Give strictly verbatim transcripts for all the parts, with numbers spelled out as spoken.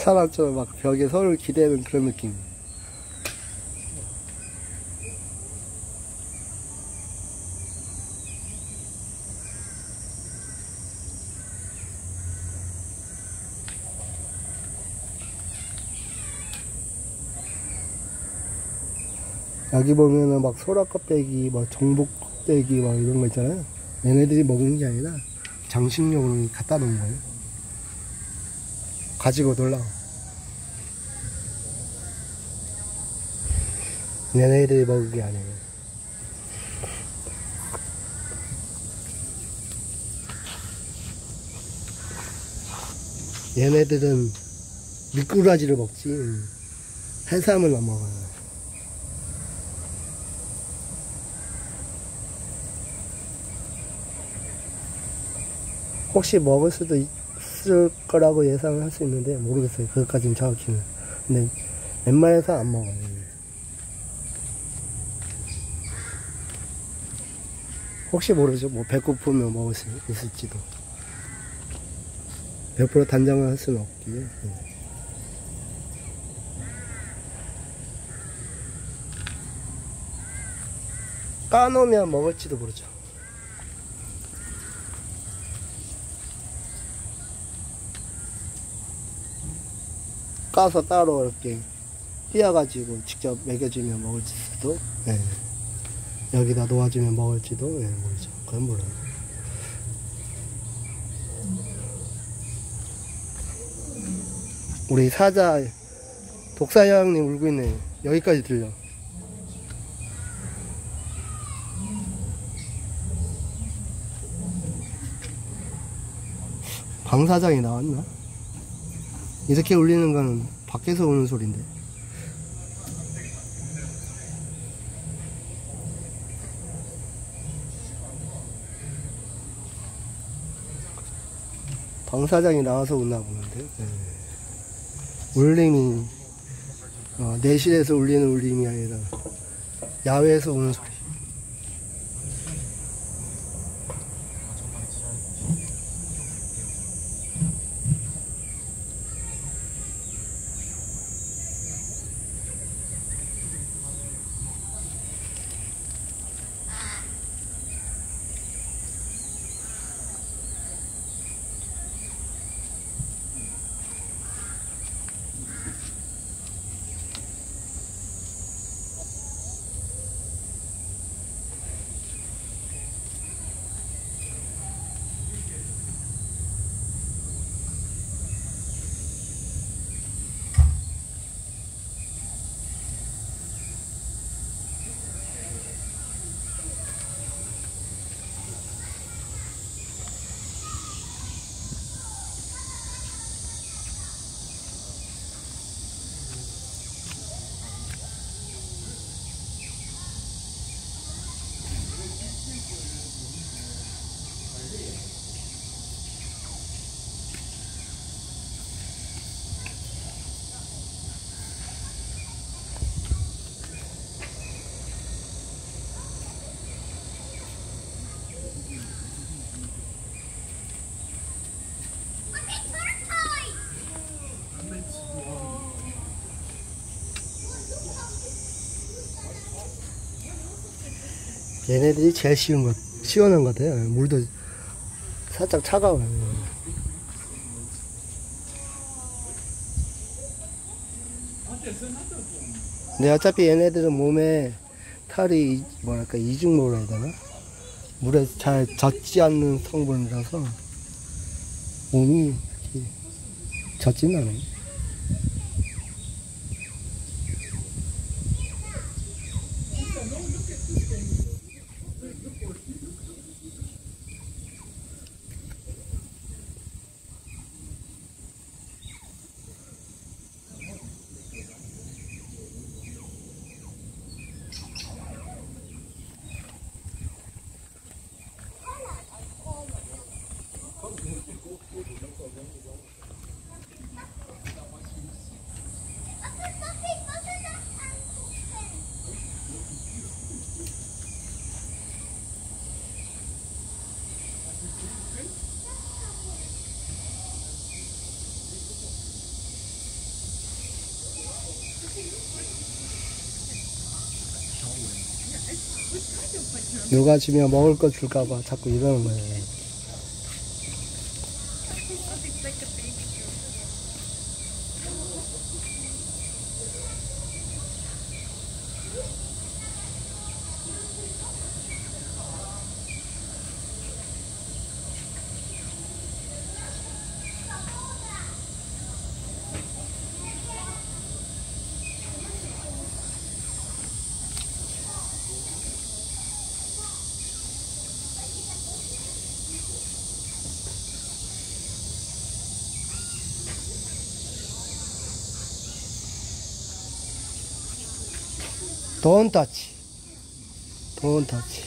사람처럼 막 벽에 서로를 기대는 그런 느낌. 여기 보면은 막 소라 껍데기, 막 전복 껍데기, 막 이런 거 있잖아요. 얘네들이 먹는 게 아니라 장식용으로 갖다 놓은 거예요. 가지고 놀라. 얘네들이 먹은 게 아니에요. 얘네들은 미꾸라지를 먹지 해삼을 안 먹어요. 혹시 먹을 수도 있을 거라고 예상을 할 수 있는데 모르겠어요. 그것까지는 정확히는. 근데 웬만해서 안 먹어요. 혹시 모르죠. 뭐 배고프면 먹을 수 있을지도. 백 퍼센트 단정을 할 수는 없기에. 네. 까놓으면 먹을지도 모르죠. 까서 따로 이렇게 띄어가지고 직접 먹여주면 먹을지도, 네. 여기다 놓아주면 먹을지도, 네, 모르죠. 그건 몰라요. 우리 사자 독사여왕님 울고 있네. 여기까지 들려. 방사장이 나왔나? 이렇게 울리는 건 밖에서 오는 소리인데. 방사장이 나와서 오나 보는데. 네. 울림이 어, 내실에서 울리는 울림이 아니라 야외에서 오는 소리. 얘네들이 제일 쉬운 것, 시원한 것 같아요. 물도 살짝 차가워요. 근데 어차피 얘네들은 몸에 털이 뭐랄까 이중모라 해야 되나? 물에 잘 젖지 않는 성분이라서 몸이 젖진 않아요. 누가 지면 먹을 거 줄까봐 자꾸 이러는 거예요. Don't touch. Don't touch.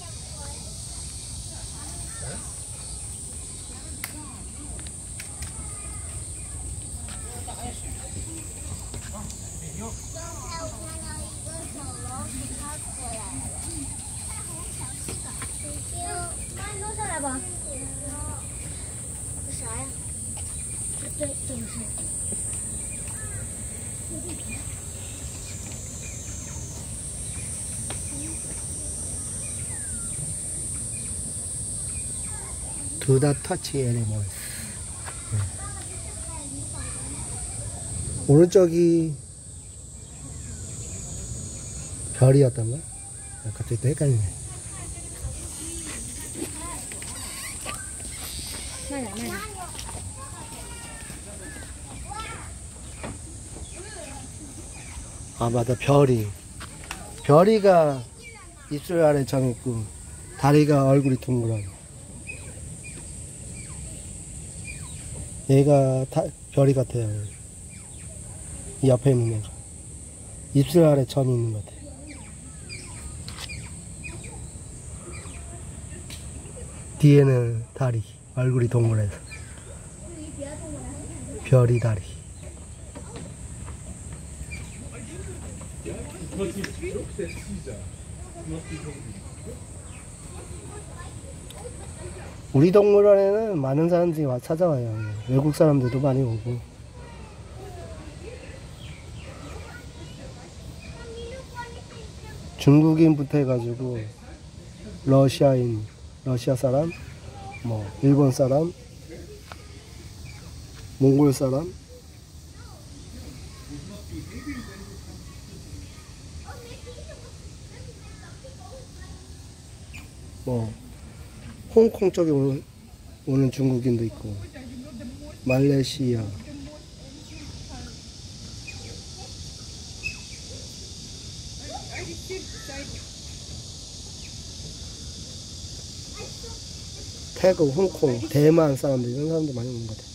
Do not touch animals. 네. 오른쪽이 별이었던가? 갑자기 또 헷갈리네. 맞아, 맞아. 아 맞아, 별이 별이가 입술 아래 점 있고 다리가 얼굴이 둥그런. 얘가 다, 별이 같아요. 이 옆에 있는 애가 입술 아래 점이 있는 것 같아요. 뒤에는 다리, 얼굴이 동그래서 별이 다리. 우리 동물원에는 많은 사람들이 와 찾아와요. 외국 사람들도 많이 오고. 중국인부터 해가지고 러시아인, 러시아 사람, 뭐 일본 사람, 몽골 사람, 뭐 홍콩 쪽에 오는, 오는 중국인도 있고, 말레이시아, 태국, 홍콩, 대만 사람들, 이런 사람들 많이 오는 것 같아요.